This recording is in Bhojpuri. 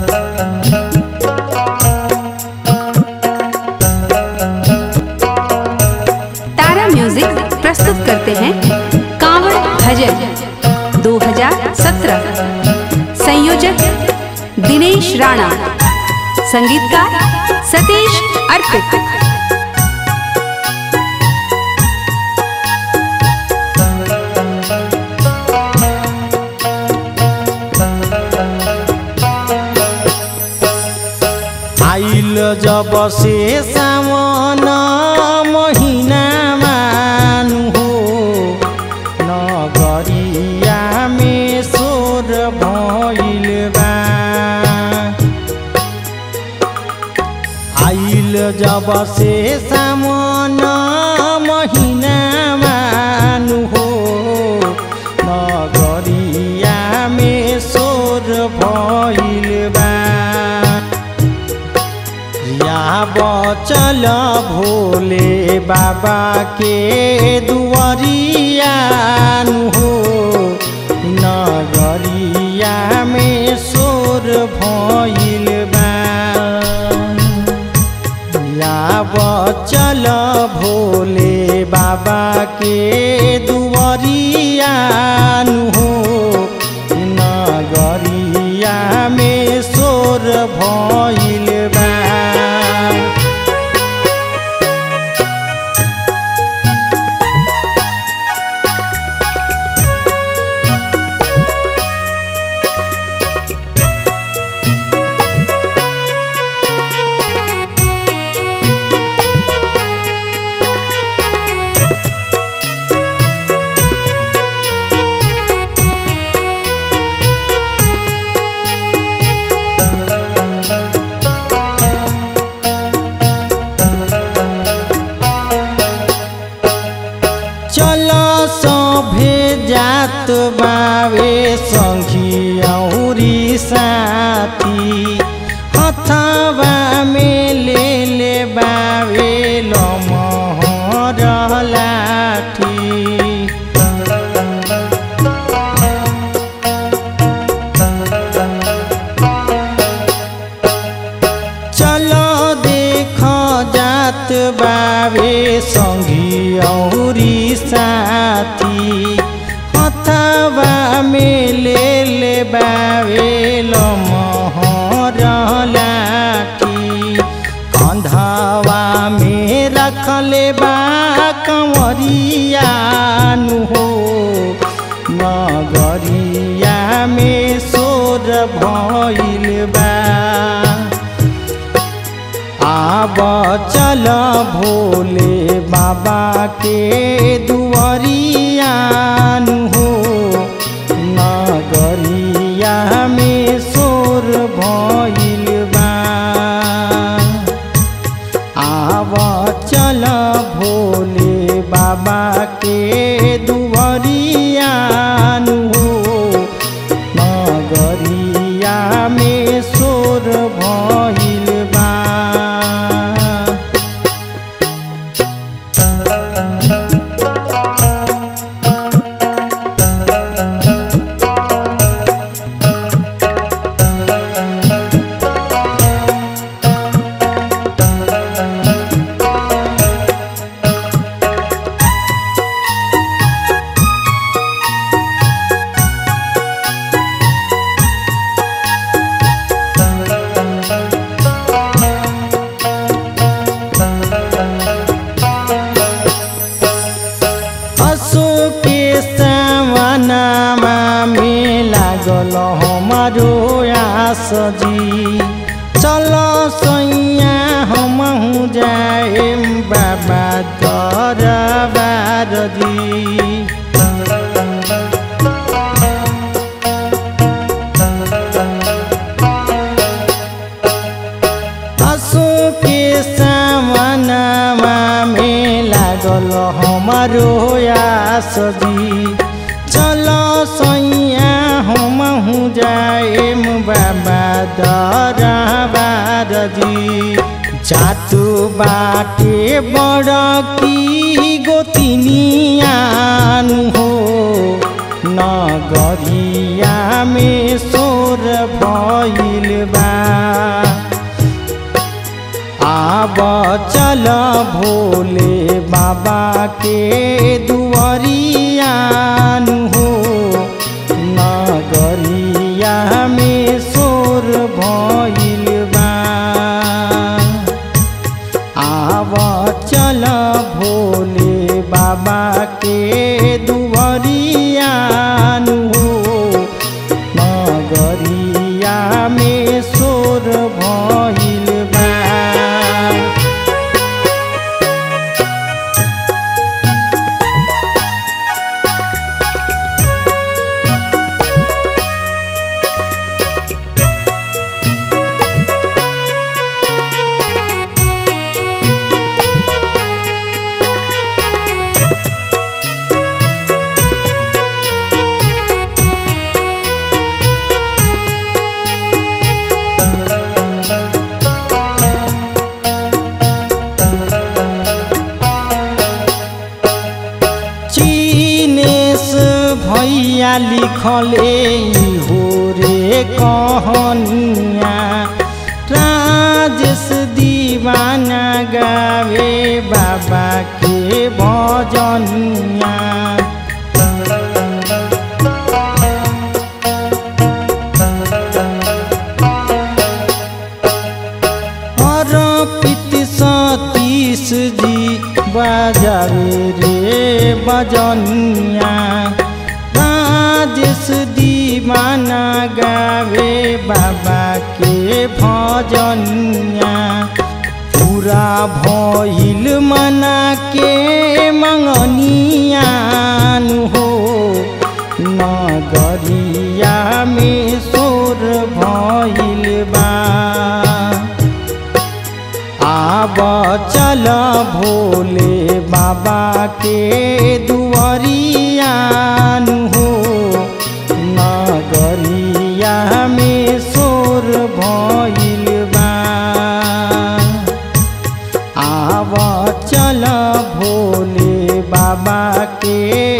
तारा म्यूजिक प्रस्तुत करते हैं कांवड़ भजन 2017। संयोजक दिनेश राणा, संगीतकार सतीश अर्पित। आइल जब से सावन महीना मानु हो, नगरिया में शोर भइल बा। आइल जब से सावन महीना मानु हो, नगरिया में शोर भइल बा। चल भोले बाबा के दुआरिया हो, नगरिया में शोर भइल बा। चल भोले बाबा के दुआरिया हो, नगरिया में शोर भइल बा। जात बावे संगी औरी साथी, हथवा में ले बावे लमहर लाठी। चलो देख जात बावे संगी औरी साथी, हथवा में ले बावे लमहर लाठी। कंधवा में रखले बा कंवरिया हो, नगरिया में शोर भइल बा। आब चल भोले बाबा के दुआरिया हो, नगरिया में शोर भइल बा। आब चल भोले बाबा के दुआरिया हो, नगरिया में शोर भइल बा। लागल हमारो आस जी, चलो सैया हमहु जाएम बाबा दरबार जी। आसो के सामनामा में लागल हमारो आस जी, चलो सैया हमहु जाएम बाबा दरबार जी। जातु बाटे बड़ की गोतिनियान हो, नगरिया में शोर भइल बा। आब चल भोले बाबा के दुआरिया हो, नगरिया में शोर भइल बा। आब चल भोले बाबा के दुआरिया हो, नगरिया में शोर भइल बा। भैया लिखले हो रे कहानिया, राजेश दीवाना गावे बाबा के भजनिया। अर्पित सतीश जी बजावे रे बजनिया, राजेश दीवाना गावे बाबा के भजनिया। पूरा भइल मना के मंगनिया हो, नगरिया में शोर भइल बा। आब चल भोले बाबा के दुआरिया हो, नगरिया में शोर भइल बा। आब चल भोले बाबा के